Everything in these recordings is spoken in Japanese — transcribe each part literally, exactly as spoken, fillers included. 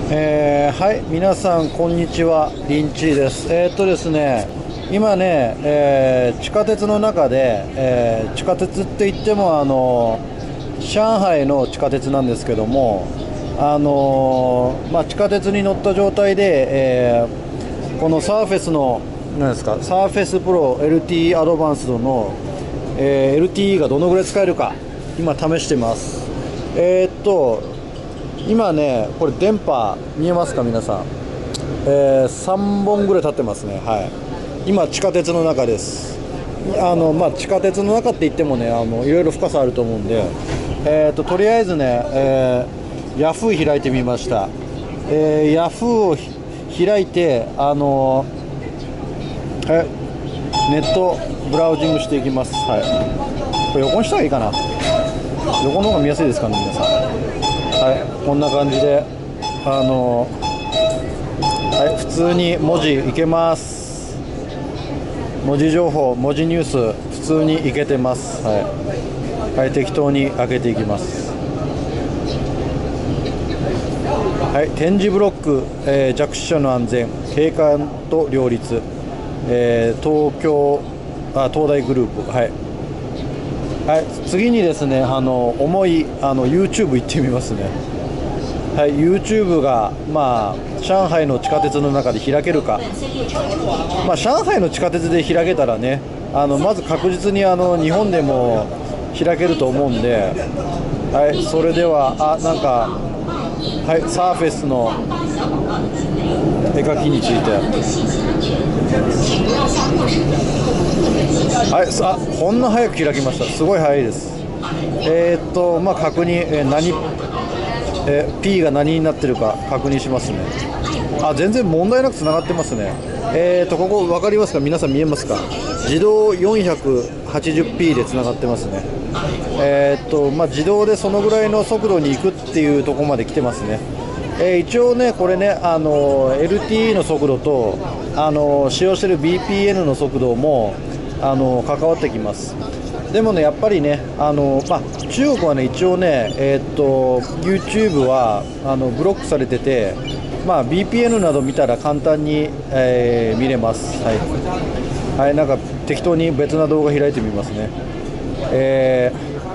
えーはい、皆さんこんにちは、リンチーです。えーっとですね、今ね、えー地下鉄の中で、えー地下鉄って言ってもあの上海の地下鉄なんですけども、あのーまあ、地下鉄に乗った状態で、えーこのサーフェスのなんですか、サーフェスプロ エルティー アドバンスドの、えー エルティー がどのぐらい使えるか今試してます。えーっと今ね、これ電波見えますか皆さん、えー、さんぼんぐらい立ってますね。はい、今地下鉄の中です。あの、まあ、地下鉄の中って言ってもね、あのいろいろ深さあると思うんで、えー、ととりあえずね、えー、ヤフー開いてみました。えー、ヤフーを開いて、あのーはい、ネットブラウジングしていきます。はい、これ横にした方がいいかな。横の方が見やすいですかね皆さん。はい、こんな感じで、あのはい、普通に文字いけます。文字情報、文字ニュース、普通にいけてます。はい、はい、適当に開けていきます。はい、点字ブロック、えー弱視者の安全、景観と両立、えー東京あ東大グループ。はい、はい、次にですね、あの重いあの YouTube 行ってみますね。はい、YouTube が、まあ、上海の地下鉄の中で開けるか、まあ、上海の地下鉄で開けたらね、あのまず確実にあの日本でも開けると思うんで、はい、それでは、あ、なんか、はい、サーフェスの絵描きについて、はい、さあ、こんな早く開きました。すごい早いです。えーっと、まあ、確認、えー何えー P が何になってるか確認しますね。あ、全然問題なくつながってますね。えーと、ここ分かりますか皆さん、見えますか。自動 よんひゃくはちじゅうピー でつながってますね。えーと、まあ、自動でそのぐらいの速度に行くっていうところまで来てますね。えー一応ね、これね、あの エルティー の速度と、あの使用している ビーピーエヌ の速度も、あの関わってきます。でもね、やっぱりね、あのまあ、中国はね、一応ね、えーっと YouTube はあのブロックされてて、まあ、ビーピーエヌ など見たら簡単に、えー見れます。はい、はい、なんか適当に別な動画開いてみますね。え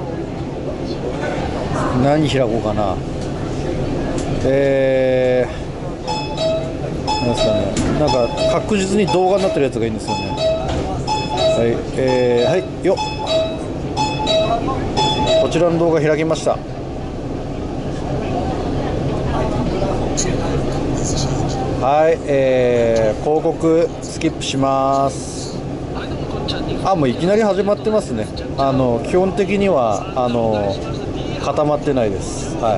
ー何開こうかな。えー、なんですかね、なんか確実に動画になってるやつがいいんですよね。はい、えー、はいよっ、こちらの動画開きました。はい、えー、広告スキップします。あ、もういきなり始まってますね。あの基本的にはあの固まってないです。はい、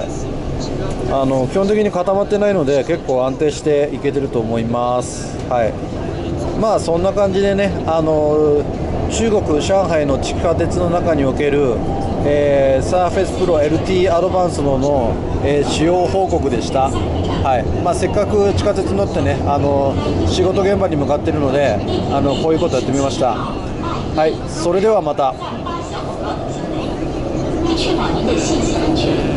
あの基本的に固まってないので結構安定していけてると思います。はい、まあそんな感じでね、あの中国上海の地下鉄の中における、えー、サーフェスプロ エルティー アドバンスドの、えー使用報告でした。はい、まあ、せっかく地下鉄に乗ってね、あの仕事現場に向かっているので、あのこういうことやってみました。はい、それではまた。